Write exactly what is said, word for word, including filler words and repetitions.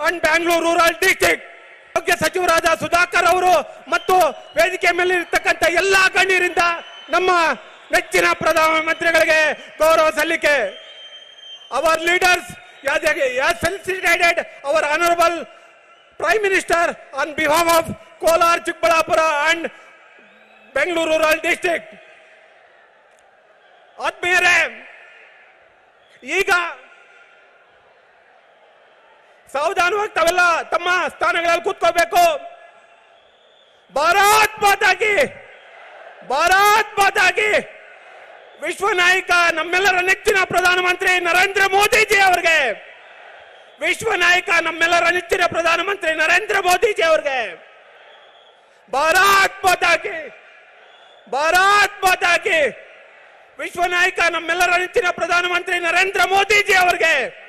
And Bangalore rural district ಆರೋಗ್ಯ ಸಚಿವರಾದ ಸುಧಾಕರ್ ಅವರು ಮತ್ತು ವೇದಿಕೆ ಮೇಲೆ ಇರತಕ್ಕಂತ ಎಲ್ಲಾ ಗಣ್ಯರಿಂದ ನಮ್ಮ ನೆಚ್ಚಿನ ಪ್ರಧಾನಮಂತ್ರಿಗಳಿಗೆ ಗೌರವ ಸಲ್ಲಿಕೆ. Our leaders has felicitated our honorable Prime Minister on behalf of Kolar, Chikbalapura and Bangalore Rural District. ಆತ್ಮೀಯರೇ, ಈಗ ಸಾವಧಾನವಾಗಿ ತಾವೆಲ್ಲ ತಮ್ಮ ಸ್ಥಾನಗಳಲ್ಲಿ ಕೂತ್ಕೋಬೇಕು. ಭಾರತ್ ಮಾತಾ ಕಿ, ಭಾರತ್ ಮಾತಾ ಕಿ. ವಿಶ್ವ ನಾಯಕ ನಮ್ಮೆಲ್ಲರ ನೆಚ್ಚಿನ ಪ್ರಧಾನಮಂತ್ರಿ ನರೇಂದ್ರ ಮೋದಿಜಿ ಅವರಿಗೆ, ವಿಶ್ವ ನಾಯಕ ನಮ್ಮೆಲ್ಲರ ನೆಚ್ಚಿನ ಪ್ರಧಾನಮಂತ್ರಿ ನರೇಂದ್ರ ಮೋದಿಜಿ ಅವರಿಗೆ ಭಾರತ್ ಮಾತಾ ಕಿ, ಭಾರತ್ ಮಾತಾ ಕಿ. ವಿಶ್ವ ನಾಯಕ ನಮ್ಮೆಲ್ಲರ ನೆಚ್ಚಿನ ಪ್ರಧಾನಮಂತ್ರಿ ನರೇಂದ್ರ ಮೋದಿಜಿ ಅವರಿಗೆ